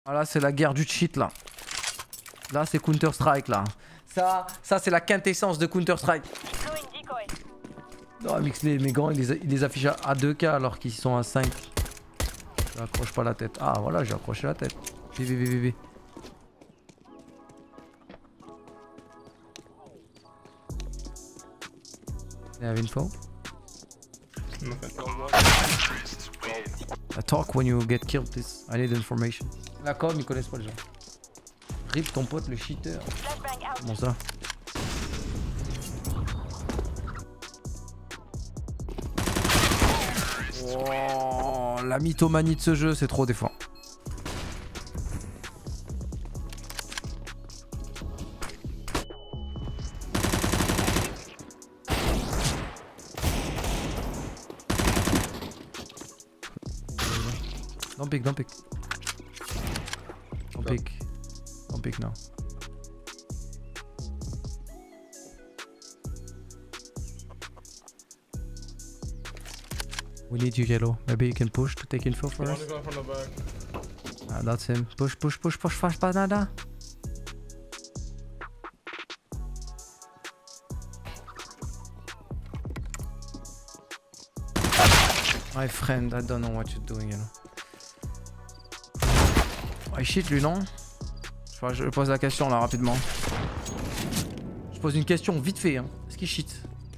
Ah là c'est la guerre du cheat là. Là c'est Counter Strike là. Ça c'est la quintessence de Counter Strike. Non Mixley, mes gants ils les affichent à 2K alors qu'ils sont à 5. J'accroche pas la tête. Ah voilà j'ai accroché la tête. VV. You have info? I talk when you get killed, please. I need information. La com, ils connaissent pas les gens. Rip ton pote le cheater. Comment ça? Oh, la mythomanie de ce jeu, c'est trop des fois. Don't pick. Don't pick now. We need you, Yellow. Maybe you can push to take info for us. Ah, that's him. Push, fast banana. My friend, I don't know what you're doing, Yellow. Oh, il cheat lui, non? Je pose la question là rapidement. Je pose une question vite fait. Hein. Est-ce qu'il cheat?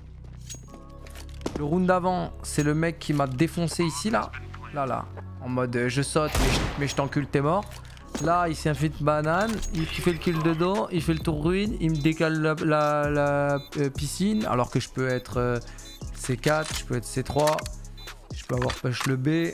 Le round d'avant, c'est le mec qui m'a défoncé ici là. Là. En mode je saute mais je t'encule, t'es mort. Là, il s'est un fit banane. Il fait le kill de dos. Il fait le tour ruine. Il me décale la piscine. Alors que je peux être C4. Je peux être C3. Je peux avoir push le B.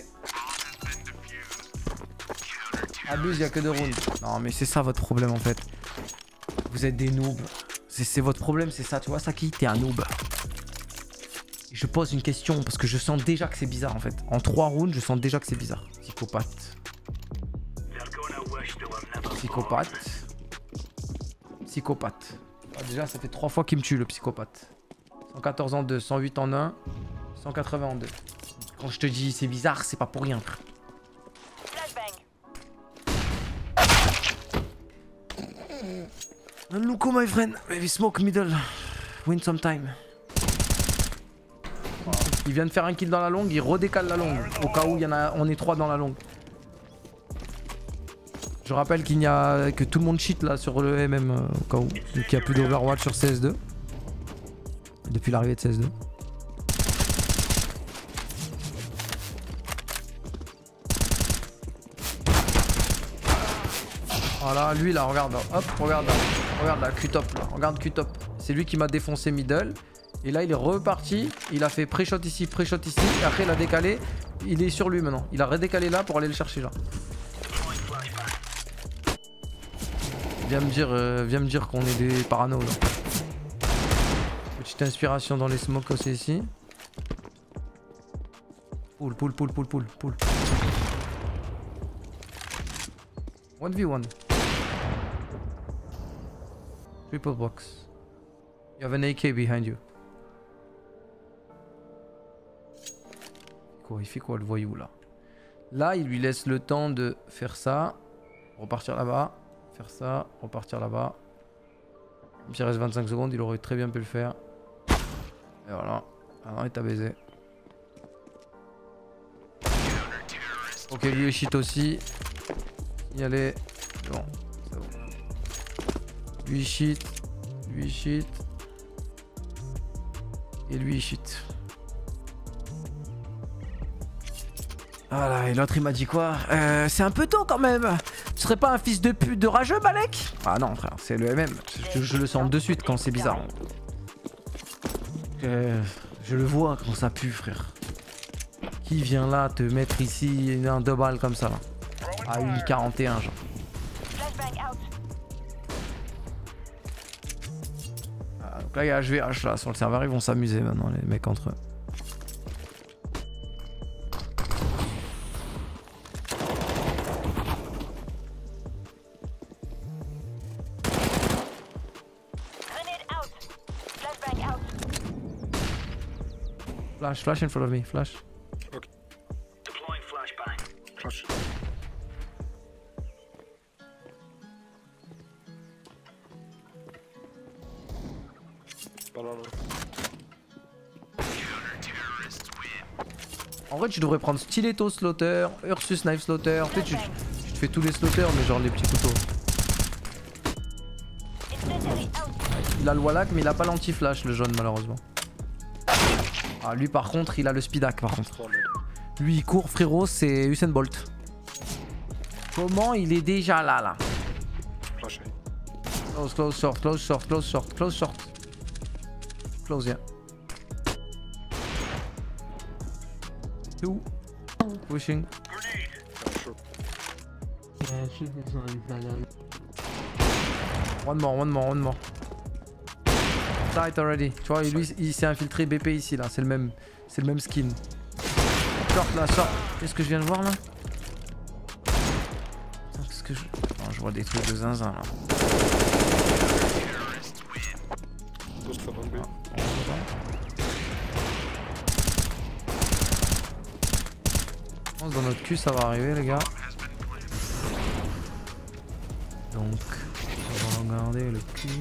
Abuse, il n'y a que 2 rounds. Non, mais c'est ça votre problème en fait. Vous êtes des noobs. C'est votre problème, c'est ça. Tu vois, Saki, t'es un noob. Je pose une question parce que je sens déjà que c'est bizarre en fait. En 3 rounds, je sens déjà que c'est bizarre. Psychopathe. Ah, déjà, ça fait 3 fois qu'il me tue le psychopathe. 114 en 2, 108 en 1, 180 en 2. Quand je te dis c'est bizarre, c'est pas pour rien. Luko, my friend, maybe smoke middle. Win some time. Il vient de faire un kill dans la longue, il redécale la longue. Au cas où on est 3 dans la longue. Je rappelle qu'il n'y a que tout le monde cheat là sur le MM au cas où. Donc il n'y a plus d'Overwatch sur CS2. Depuis l'arrivée de CS2. Voilà, lui là, regarde, hop, regarde là, Q-top là, regarde Q-top. C'est lui qui m'a défoncé middle. Et là, il est reparti, il a fait pré-shot ici, et après il a décalé. Il est sur lui maintenant, il a redécalé là pour aller le chercher là. Viens me dire qu'on est des parano là. Petite inspiration dans les smokes aussi ici. Pull. 1v1. Triple box. You have an AK behind you. Il fait quoi le voyou là? Là, il lui laisse le temps de faire ça. Repartir là-bas. Faire ça. Repartir là-bas. Même s'il reste 25 secondes, il aurait très bien pu le faire. Et voilà. Alors il t'a baisé. Ok, lui il cheat aussi. Y aller. Bon, c'est bon. Lui cheat. Et lui cheat. Voilà, et l'autre il m'a dit quoi? C'est un peu tôt quand même. Tu serais pas un fils de pute de rageux, Malek? Ah non frère, c'est le MM. Je le sens de suite quand c'est bizarre. Je le vois quand ça pue, frère. Qui vient là te mettre ici un 2 balles comme ça là? À 1,41 genre. Ah, donc là il y a HVH là sur le serveur, ils vont s'amuser maintenant les mecs entre eux. Flash in front of me, flash. Okay. Deploying flashbang. Flash. Pas là, là. En vrai, tu devrais prendre Stiletto Slaughter, Ursus Knife Slaughter. Tu sais, tu te fais tous les slaughters, mais genre les petits couteaux. Il a le Wallach, mais il a pas l'anti-flash, le jaune, malheureusement. Ah, lui, par contre, il a le Speedac, par contre. Lui, il court, frérot, c'est Usain Bolt. Comment il est déjà là, là? Close, close, short, close, short, close, short, close, short. Close, yeah. Two. Pushing. One more, one more, one more. Tight already. Tu vois, lui, il s'est infiltré BP ici, là. C'est le même skin. Short, là, short. Qu'est-ce que je viens de voir, là? Qu'est-ce que je... Non, je vois des trucs de zinzin, là. Je pense dans notre cul ça va arriver les gars. Donc on va regarder le cul.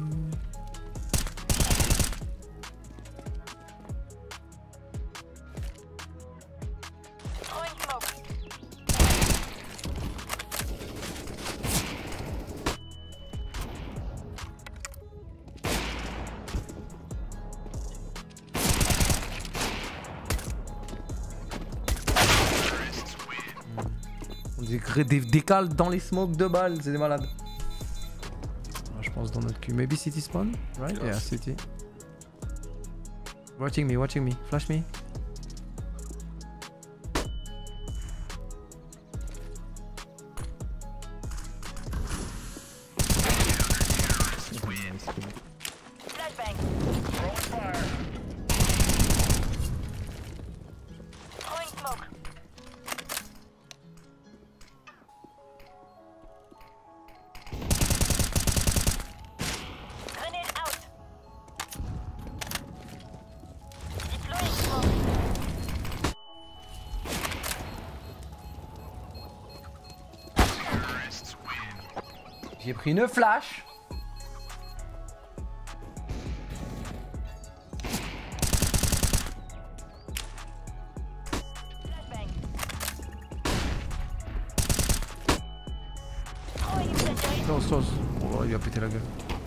Des décales dans les smokes de balles, c'est des malades. Je pense dans notre cul. Maybe city spawn? Right? Yeah, city. Watching me. Flash me. J'ai pris une flash. Close. Oh, il va péter la gueule.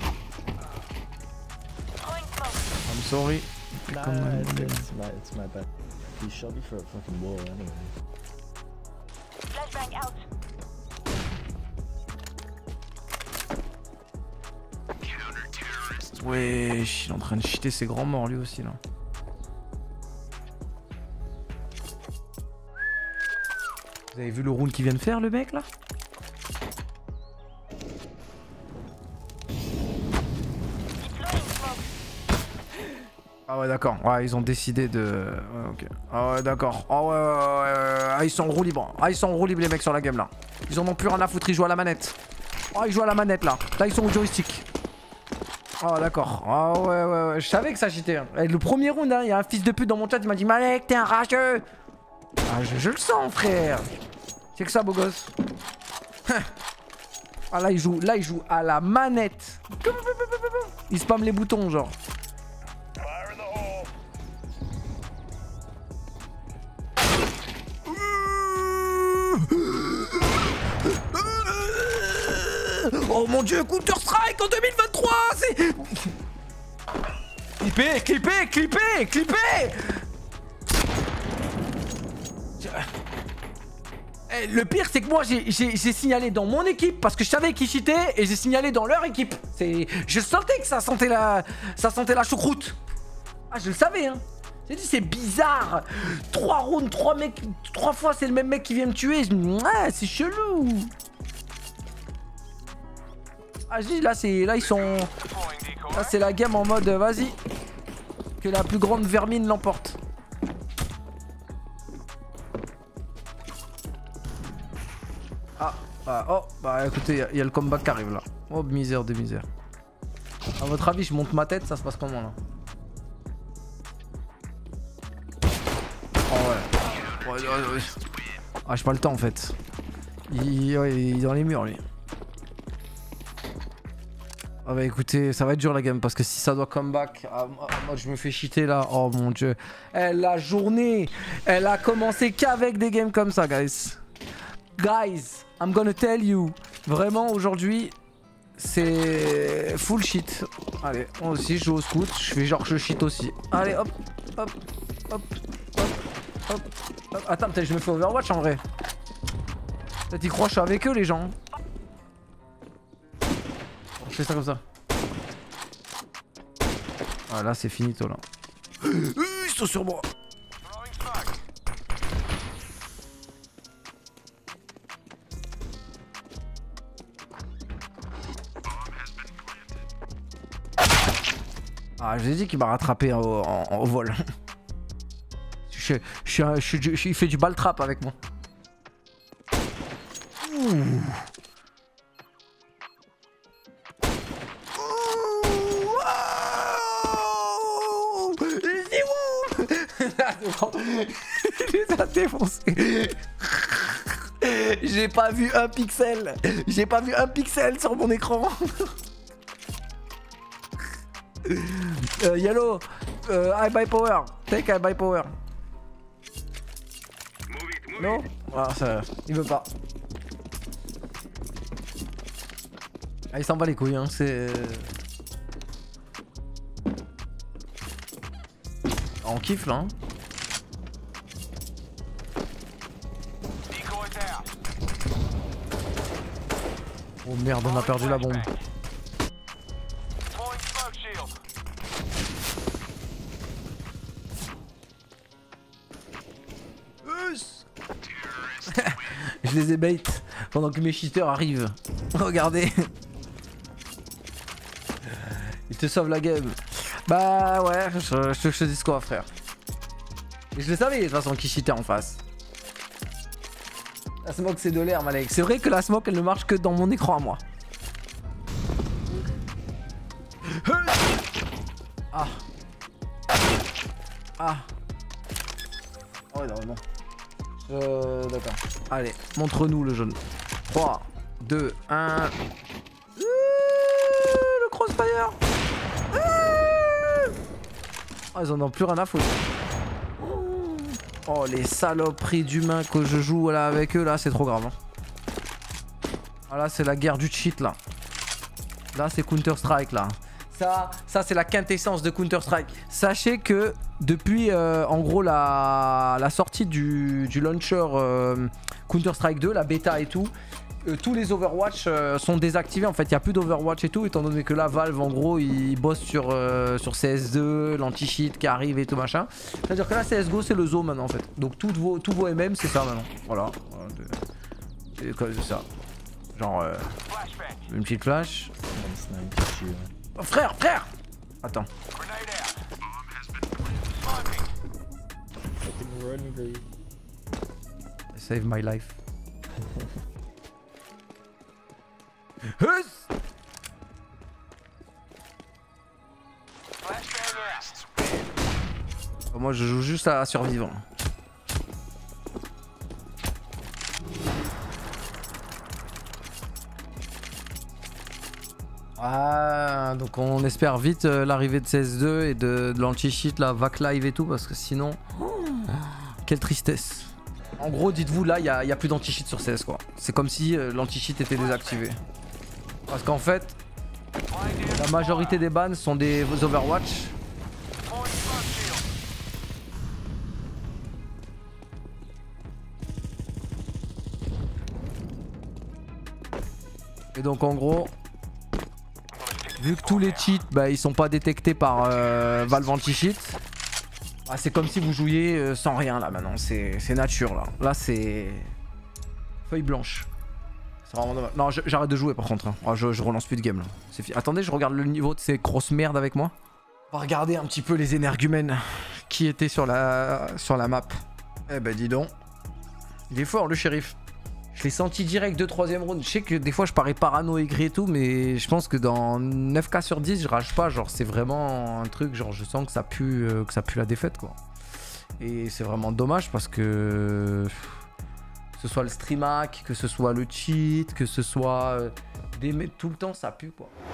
I'm sorry. Nah, it's my bad. He shot me for a fucking wall anyway. Flashbang out. Wesh, il est en train de cheater ses grands morts lui aussi là. Vous avez vu le round qu'il vient de faire le mec là? Ah ouais d'accord, ouais ils ont décidé de... Ouais ok. Ah ouais d'accord, ah ouais, ah, ils sont en roue libre. Ah ils sont en roue libre les mecs sur la game là. Ils en ont plus rien à foutre, ils jouent à la manette. Ah ils jouent à la manette là, là ils sont au joystick. Ah d'accord, ah ouais, je savais que ça cheatait. Hein. Le premier round, il y a un fils de pute dans mon chat, il m'a dit Malek t'es un rageux. Ah je le sens frère. C'est que ça beau gosse. Ah là il joue à la manette. Il spamme les boutons genre. Oh mon dieu, Counter Strike en 2023, c'est... Clippé. Le pire c'est que moi j'ai signalé dans mon équipe parce que je savais qu'ils cheataient et j'ai signalé dans leur équipe. Je sentais que ça sentait la choucroute. Ah je le savais hein. J'ai dit c'est bizarre. 3 rounds, 3 mecs, 3 fois c'est le même mec qui vient me tuer. Ah c'est chelou. Ah je dis là ils sont... Là c'est la game en mode vas-y. Que la plus grande vermine l'emporte. Oh bah écoutez il y a le comeback qui arrive là. Oh misère de misère. A votre avis je monte ma tête, ça se passe comment là? Oh ouais. Ah j'ai pas le temps en fait. Il est dans les murs lui. Ah bah écoutez, ça va être dur la game parce que si ça doit comeback, moi je me fais cheater là, oh mon dieu. La journée, elle a commencé qu'avec des games comme ça, guys. Guys, I'm gonna tell you, vraiment aujourd'hui, c'est full shit. Allez, moi aussi je joue au scout, je fais genre je cheat aussi. Allez hop, hop, hop, hop, hop, hop. Attends, peut-être je me fais Overwatch en vrai. Peut-être ils croient que je suis avec eux les gens. Je fais ça comme ça. Ah là c'est finito là. Ils sont sur moi. Ah je vous ai dit qu'il m'a rattrapé au vol. Il fait du ball trap avec moi. Ouh. Il les a défoncés. J'ai pas vu un pixel. J'ai pas vu un pixel sur mon écran. Yellow, I buy power. Take I buy power. Non? Ah, ça, il veut pas. Ah, il s'en bat les couilles, hein. C'est. On kiffe là. Hein. Oh merde, on a perdu la bombe. Je les ai bait pendant que mes cheaters arrivent. Regardez. Ils te sauvent la game. Bah ouais, je te dis quoi frère. Et je le savais de toute façon qui cheatait en face. La smoke c'est de l'air Malek. C'est vrai que la smoke elle ne marche que dans mon écran à moi. Ah. Ah. Oh non non. D'accord. Allez, montre-nous le jaune. 3, 2, 1. Le crossfire. Oh, ils en ont plus rien à foutre. Oh, les saloperies d'humains que je joue là avec eux, là, c'est trop grave. Hein. Ah, là, c'est la guerre du cheat, là. Là, c'est Counter-Strike, là. Ça c'est la quintessence de Counter-Strike. Sachez que depuis, en gros, la sortie du launcher Counter-Strike 2, la bêta et tout, tous les Overwatch sont désactivés. En fait, il n'y a plus d'Overwatch et tout, étant donné que là, Valve, en gros, ils bossent sur CS2, l'anti-cheat qui arrive et tout machin. C'est-à-dire que là, CSGO, c'est le zoo maintenant, en fait. Donc, tous vos MM, c'est ça maintenant. Voilà. C'est ça. Genre, une petite flash. Oh, frère! Attends. Save my life. Moi je joue juste à survivre. Ah, donc on espère vite l'arrivée de CS2 et de l'anti-cheat, la VAC live et tout, parce que sinon... quelle tristesse. En gros, dites-vous, là, il n'y a plus d'anti-cheat sur CS, quoi. C'est comme si l'anti-cheat était désactivé. Parce qu'en fait, la majorité des bans sont des Overwatch. Et donc, en gros... vu que tous les cheats, bah, ils sont pas détectés par Valve anti-cheat, bah, c'est comme si vous jouiez sans rien là maintenant. C'est nature là. Là c'est feuille blanche. C'est vraiment dommage. Non, j'arrête de jouer par contre. Hein. Oh, je relance plus de game là. Attendez, je regarde le niveau de ces grosses merdes avec moi. On va regarder un petit peu les énergumènes qui étaient sur la map. Eh ben dis donc. Il est fort le shérif. Je l'ai senti direct de 3ème round. Je sais que des fois je parais parano aigri et tout, mais je pense que dans 9 cas sur 10 je rage pas. Genre c'est vraiment un truc, genre je sens que ça pue la défaite quoi. Et c'est vraiment dommage parce que ce soit le stream hack, que ce soit le cheat, que ce soit tout le temps ça pue quoi.